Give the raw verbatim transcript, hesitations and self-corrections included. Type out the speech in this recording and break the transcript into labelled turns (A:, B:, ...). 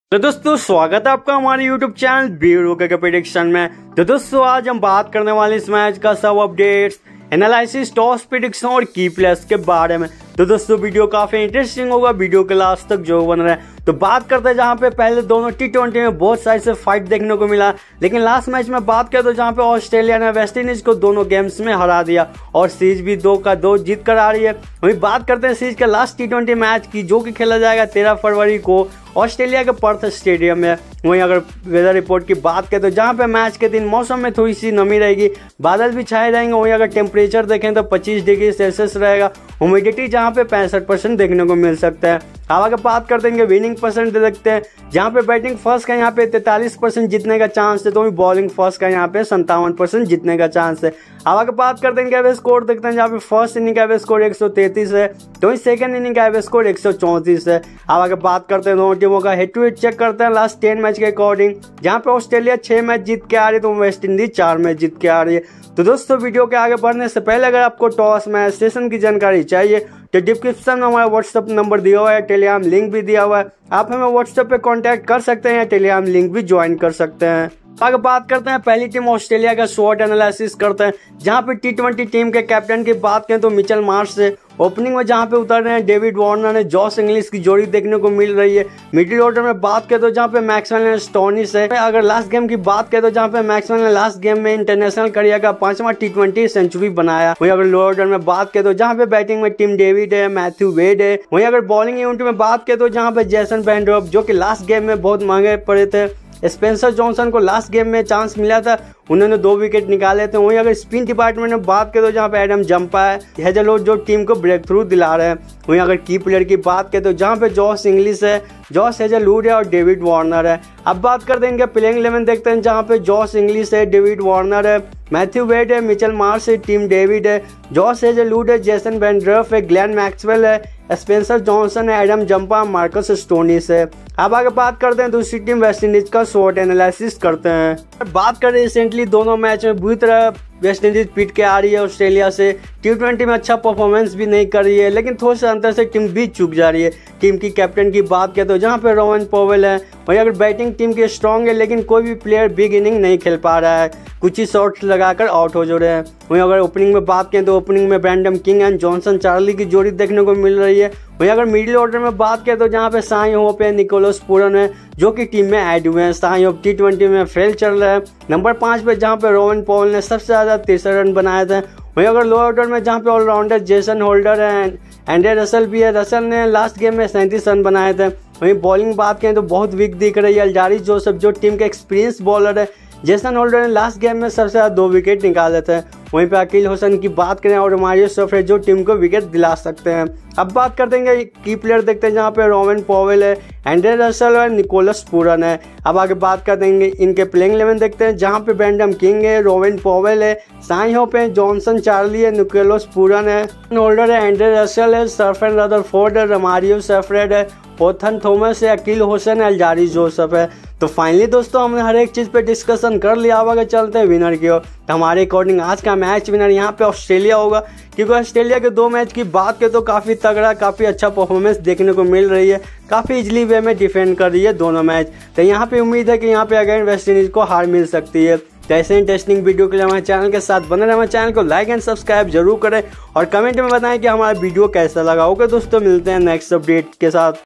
A: तो दोस्तों स्वागत है आपका हमारे यूट्यूब चैनल बीरो के प्रेडिक्शन में। तो दोस्तों आज हम बात करने वाले इस मैच का सब अपडेट्स, एनालिसिस, टॉस प्रेडिक्शन और की प्लेयर्स के बारे में। तो दोस्तों वीडियो काफी इंटरेस्टिंग होगा, वीडियो के लास्ट तक जो बन रहा है। तो बात करते हैं जहां पे पहले दोनों टी ट्वेंटी में बहुत साइड से फाइट देखने को मिला, लेकिन लास्ट मैच में बात करें तो जहां पे ऑस्ट्रेलिया ने वेस्ट इंडीज को दोनों गेम्स में हरा दिया और सीरीज भी दो का दो जीत कर आ रही है। वहीं बात करते हैं सीरीज के लास्ट टी ट्वेंटी मैच की, जो कि खेला जाएगा तेरह फरवरी को ऑस्ट्रेलिया के पर्थ स्टेडियम में। वहीं अगर वेदर रिपोर्ट की बात करें तो जहां पे मैच के दिन मौसम में थोड़ी सी नमी रहेगी, बादल भी छाए रहेंगे। वहीं अगर टेम्परेचर देखें तो पच्चीस डिग्री सेल्सियस रहेगा, ह्यूमिडिटी जहां पे पैंसठ परसेंट देखने को मिल सकता है। अब अगर बात कर देंगे विनिंग परसेंट दे सकते हैं, जहां पे बैटिंग फर्स्ट का यहाँ पे तैंतालीस परसेंट जीतने का चांस है, तो वहीं बॉलिंग फर्स्ट का यहाँ पे संतावन परसेंट जीतने का चांस है। अब अगर बात कर देंगे एवरेज स्कोर देखते हैं, जहाँ पे फर्स्ट इनिंग का एवरेज स्कोर एक सौ तैंतीस है, तो वहीं सेकंड इनिंग का एवरेज स्कोर एक सौ चौंतीस है। अब अगर बात करते हैं दोनों टीमों का हेड टू हेड चेक करते हैं लास्ट टेन मैच के अकॉर्डिंग, जहाँ पे ऑस्ट्रेलिया छह मैच जीत के आ रही है तो वेस्ट इंडीज चार मैच जीत के आ रही है। तो दोस्तों वीडियो के आगे बढ़ने से पहले अगर आपको टॉस मैच सेशन की जानकारी चाहिए तो डिस्क्रिप्शन में हमारा व्हाट्सएप नंबर दिया हुआ है, टेलीग्राम लिंक भी दिया हुआ है, आप हमें व्हाट्सएप पे कांटेक्ट कर सकते हैं या टेलीग्राम लिंक भी ज्वाइन कर सकते हैं। अगर बात करते हैं पहली टीम ऑस्ट्रेलिया का शॉट एनालिसिस करते हैं, जहां पे टी ट्वेंटी टीम के कैप्टन की बात करें तो मिचेल मार्श से ओपनिंग में जहां पे उतर रहे हैं डेविड वार्नर ने जॉस इंग्लिश की जोड़ी देखने को मिल रही है। मिडिल ऑर्डर में बात करें तो जहां पे मैक्सवेल ने स्टोनिस है। अगर लास्ट गेम की बात करें तो जहां पे मैक्सवेल ने लास्ट गेम में इंटरनेशनल करियर का पांचवा टी ट्वेंटी सेंचुरी बनाया। वहीं अगर लोअर ऑर्डर में बात करें तो जहां पे बैटिंग में टिम डेविड है, मैथ्यू वेड है। वहीं अगर बॉलिंग यूनिट में बात करें तो जहां पे जेसन वेंड्रॉप, जो कि लास्ट गेम में बहुत महंगे पड़े थे, स्पेंसर जॉनसन को लास्ट गेम में चांस मिला था, उन्होंने दो विकेट निकाले थे। वहीं अगर स्पिन डिपार्टमेंट में बात करें तो जहां पे एडम जंपा है, हेजलवुड जो टीम को ब्रेक थ्रू दिला रहे हैं। वहीं अगर की प्लेयर की बात करें तो जहां पे जॉस इंग्लिश है, जॉस हेजलवुड है और डेविड वार्नर है। अब बात कर देंगे प्लेइंग इलेवन देखते हैं, जहां पे जॉस इंग्लिश है, डेविड वार्नर है, मैथ्यू वेड है, मिचेल मार्श है, टीम डेविड है, जॉस हेजलवुड है, जेसन वेंड्रॉफ है, ग्लेन मैक्सवेल है, स्पेंसर जॉनसन है, एडम जंपा, मार्कस स्टोनिस है। अब आगे बात करते हैं दूसरी टीम वेस्ट इंडीज का शॉट एनालिसिस करते हैं। बात करें रिसेंटली दोनों मैच में बुरी तरह वेस्ट इंडीज पीट के आ रही है ऑस्ट्रेलिया से, टी ट्वेंटी में अच्छा परफॉर्मेंस भी नहीं कर रही है, लेकिन थोड़े से अंतर से टीम भी चूक जा रही है। टीम की कैप्टन की बात करें तो जहां पे रोवन पॉवेल है, वहीं अगर बैटिंग टीम की स्ट्रांग है, लेकिन कोई भी प्लेयर बिग इनिंग नहीं खेल पा रहा है, कुछ ही शॉट्स लगाकर आउट हो जा रहे हैं। वहीं अगर ओपनिंग में बात करें तो ओपनिंग में Brandon King and Johnson Charles की जोड़ी देखने को मिल रही है। वहीं अगर मिडिल ऑर्डर में बात करें तो जहां पे साई होप है, निकोलस पूरन है, जो कि टीम में ऐड हुए हैं। साई होप टी ट्वेंटी में फेल चल रहा है। नंबर पाँच पे जहां पे रोवन पॉवेल ने सबसे ज्यादा तिरसठ रन बनाए थे। वहीं अगर लोअर ऑर्डर में जहां पे ऑलराउंडर जेसन होल्डर है, एंड्रे रसल भी है, रसल ने लास्ट गेम में सैंतीस रन बनाए थे। वहीं बॉलिंग बात करें तो बहुत वीक दिख रही है अल्जारी जोसेफ, जो टीम के एक्सपीरियंस बॉलर है। जेसन होल्डर ने लास्ट गेम में सबसे ज्यादा दो विकेट निकाले थे। वहीं पे अकील हुसैन की बात करें और मारियो सफरे, जो टीम को विकेट दिला सकते हैं। अब बात कर देंगे की प्लेयर देखते हैं, जहां पे रोवन पॉवेल है, एंड्रे रसल और निकोलस पूरन है। अब आगे बात कर देंगे इनके प्लेइंग इलेवन देखते हैं, जहां पे ब्रैंडम किंग है, रोवन पॉवेल है, साई होप है, जॉनसन चार्ली है, निकोलस पूरन है, होल्डर है, एंड्रे रसल है, सरफेन रदरफोर्ड है, मारियो सफरेड है, ओथन थॉमस है, अकील हुसैन है, अल्जारी जोसेफ है। तो फाइनली दोस्तों हमने हर एक चीज़ पे डिस्कशन कर लिया। अब अगर चलते हैं विनर की ओर, तो हमारे अकॉर्डिंग आज का मैच विनर यहाँ पे ऑस्ट्रेलिया होगा, क्योंकि ऑस्ट्रेलिया के दो मैच की बात करें तो काफ़ी तगड़ा, काफ़ी अच्छा परफॉर्मेंस देखने को मिल रही है, काफ़ी इजली वे में डिफेंड कर रही है दोनों मैच। तो यहाँ पे उम्मीद है कि यहाँ पे अगेन वेस्ट इंडीज को हार मिल सकती है। तो ऐसे इंटरेस्टिंग वीडियो के लिए हमारे चैनल के साथ बने रहे, हमारे चैनल को लाइक एंड सब्सक्राइब जरूर करें और कमेंट में बताएं कि हमारा वीडियो कैसा लगा। ओके दोस्तों, मिलते हैं नेक्स्ट अपडेट के साथ।